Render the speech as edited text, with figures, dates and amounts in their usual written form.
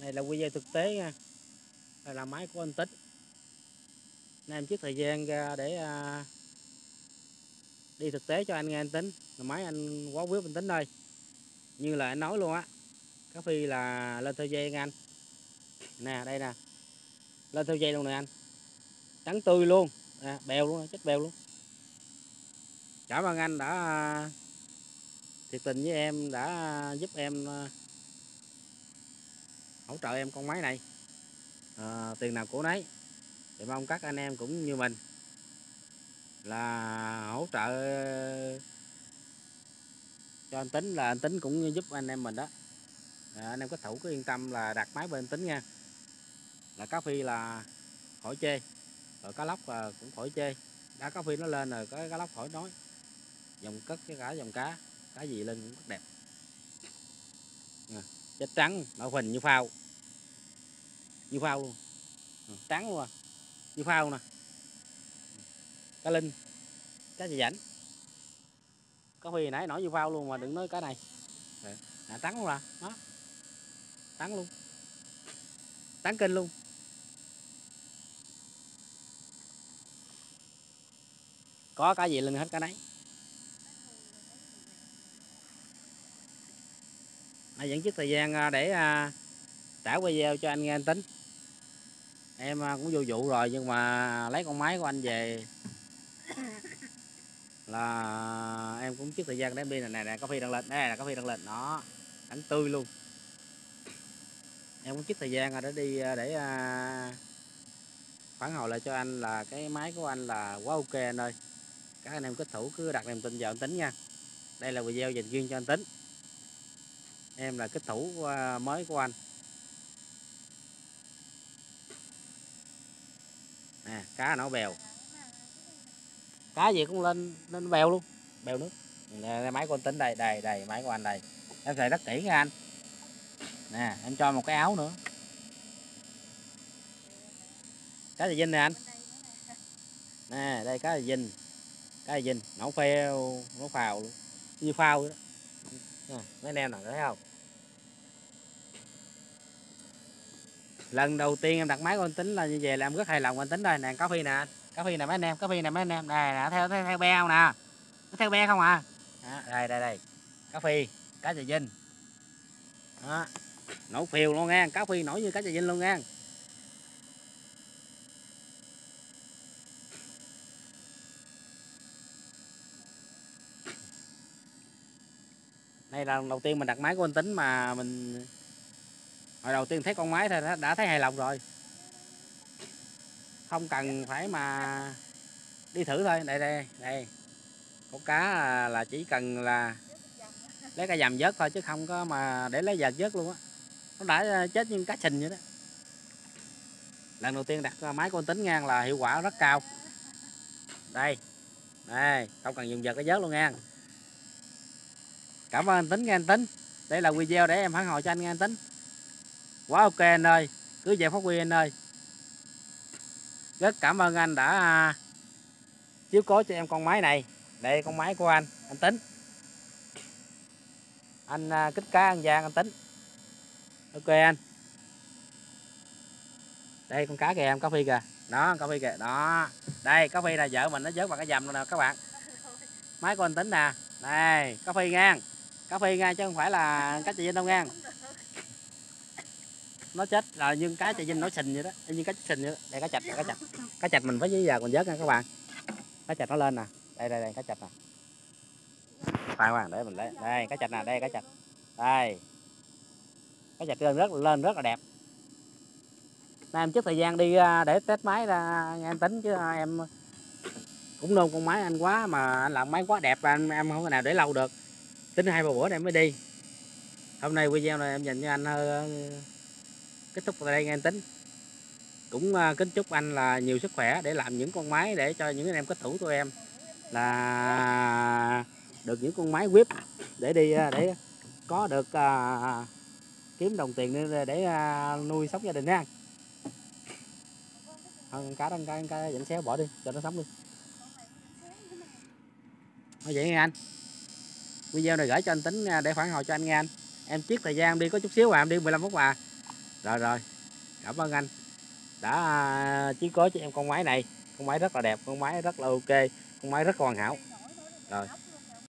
Này là video thực tế nha. Đây là máy của anh Tính. Nên em chiếc thời gian ra để đi thực tế cho anh nghe anh Tính. Là máy anh quá quyết anh Tính ơi. Như là anh nói luôn á. Cá phi là lên theo dây anh. Nè đây nè. Lên theo dây luôn nè anh. Trắng tươi luôn. À, bèo luôn, chết bèo luôn. Cảm ơn anh đã thiệt tình với em, đã giúp em hỗ trợ em con máy này. Tiền nào của nấy. Thì mong các anh em cũng như mình là hỗ trợ cho anh Tính, là anh Tính cũng giúp anh em mình đó. Anh em kết thủ cứ yên tâm là đặt máy bên anh Tính nha. Là cá phi là khỏi chê, rồi cá lóc là cũng khỏi chê. Đã cá phi nó lên rồi có cá lóc khỏi nói. Dòng cất với cả dòng cá gì lên cũng rất đẹp. Chết trắng nổi phình như phao, như phao luôn, trắng luôn à, như phao nè. Cá linh, cá gì rảnh, cá phi nãy nổi như phao luôn mà đừng nói cá này. Trắng luôn à, đó, trắng luôn, trắng kinh luôn. Có cá gì lên hết cá nấy. Vẫn chút thời gian để trả video cho anh nghe anh Tính. Em cũng vô vụ rồi nhưng mà lấy con máy của anh về là em cũng chút thời gian để em đi. Này nè, cá phi đang lên, đây là cá phi đang lên đó, trắng tươi luôn. Em cũng chút thời gian rồi để đi để phản hồi lại cho anh là cái máy của anh là quá ok anh ơi. Các anh em kết thủ cứ đặt niềm tin vào anh Tính nha. Đây là video dành riêng cho anh Tính. Em là kết thủ mới của anh. Nè, cá nổi bèo. Cá gì cũng lên bèo luôn, bèo nước. Nè, máy của anh Tính đây, đây máy của anh đây. Em xài rất kỹ nha anh. Nè, em cho một cái áo nữa. Cá gì vinh nè anh. Nè, đây cá gì vinh. Cá gì vinh, nổ phèo, nổ phào luôn. Như phao đó. Mấy anh em nào thấy không? Lần đầu tiên em đặt máy của anh Tính là như vậy là em rất hài lòng anh Tính rồi. Nè cá phi nè, cá phi nè mấy anh em, cá phi nè mấy anh em. Này nè, theo be không nè. Nó theo be không à. Đó, đây. Cá phi, cá trà vinh. Đó. Nổ phiêu luôn nha, cá phi nổi như cá trà vinh luôn nha. Đây là lần đầu tiên mình đặt máy của anh Tính mà mình hồi đầu tiên thấy con máy thôi đã thấy hài lòng rồi. Không cần phải mà đi thử thôi. Đây. Con cá là chỉ cần là lấy cái dầm vớt thôi chứ không có mà để lấy vợt vớt luôn á. Nó đã chết như cá sình vậy đó. Lần đầu tiên đặt máy của anh Tính ngang là hiệu quả rất cao. Đây, không cần dùng vợt cái vớt luôn nha. Cảm ơn anh Tính nghe anh Tính. Đây là video để em phản hồi cho anh nghe anh Tính. Quá ok anh ơi, cứ về phát huy anh ơi. Rất cảm ơn anh đã chiếu cố cho em con máy này. Đây con máy của anh Tính. Anh kích cá ăn gian anh Tính. Ok anh. Đây con cá kìa em, cá phi kìa. Đó, cá phi kìa. Đó. Đây, cá phi là vợ mình nó vớt bằng cái dầm rồi nè các bạn. Máy của anh Tính nè. Đây, cá phi ngang. Cá phi ngang chứ không phải là cá trà vinh đâu ngang. Nó chết là nhưng cá trà vinh nó sình vậy đó, như cá sình vậy đó. Đây cá chạch, cá chạch mình phải với giờ còn vớt nha các bạn. Cá chạch nó lên nè. Đây cá chạch nè. Khoan để mình lấy. Đây cá chạch nè, đây cá chạch. Đây. Cá chạch lên rất là đẹp. Nay em trước thời gian đi để test máy ra nghe anh Tính chứ em cũng nôn con máy anh quá mà anh làm máy quá đẹp em không thể nào để lâu được. Tính 2-3 bữa này em mới đi. Hôm nay video này em dành cho anh kết thúc tại đây nghe anh Tính. Cũng kính chúc anh là nhiều sức khỏe để làm những con máy để cho những anh em kết thủ của em là được những con máy whip để đi để có được kiếm đồng tiền để nuôi sống gia đình nha. Con cá dẫn xéo bỏ đi cho nó sống đi. Nói vậy nghe anh. Video này gửi cho anh Tính để phản hồi cho anh nghe anh. Em chiếc thời gian đi có chút xíu em đi 15 phút Rồi rồi, cảm ơn anh đã chiếu cố cho em con máy này. Con máy rất là đẹp, con máy rất là ok, con máy rất là hoàn hảo. Rồi.